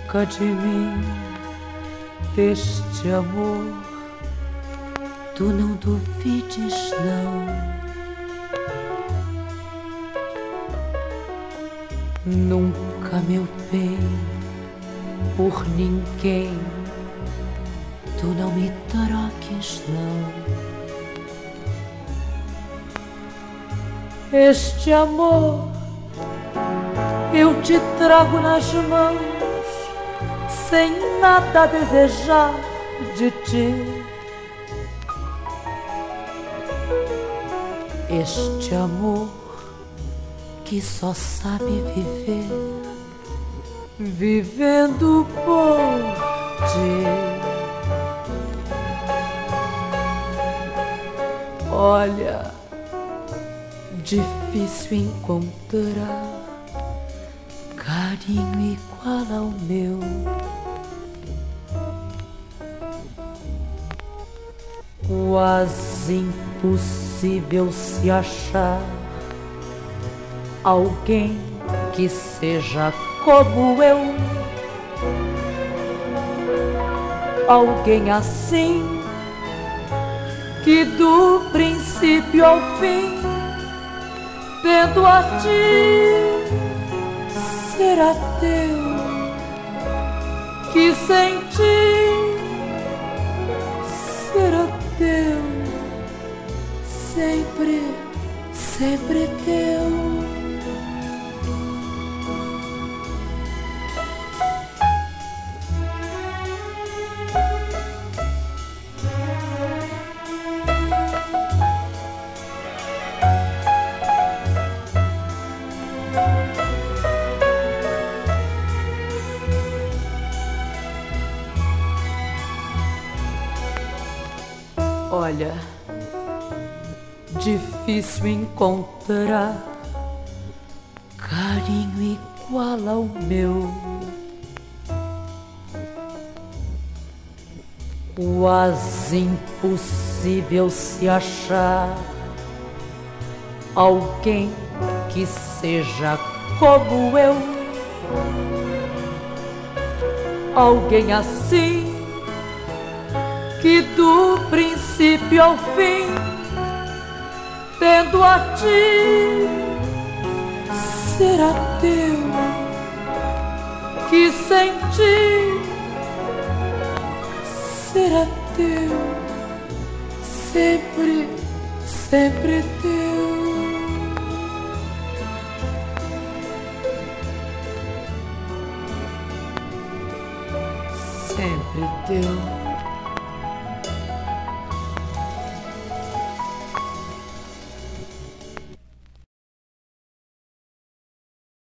cerca de mim deste amor. Tu não duvides, não. Nunca, meu bem, por ninguém tu não me troques, não. Este amor eu te trago nas mãos, sem nada a desejar de ti. Este amor que só sabe viver, vivendo por ti. Olha, difícil encontrar carinho igual ao meu. Quase impossível se achar alguém que seja como eu. Alguém assim, que do princípio ao fim, tendo a ti, será teu, que sem ti será teu, sempre, sempre teu. Olha, difícil encontrar carinho igual ao meu. Quase impossível se achar alguém que seja como eu. Alguém assim, que do princípio ao fim, tendo a ti, será teu, que sem ti será teu, sempre, sempre teu. Sempre teu.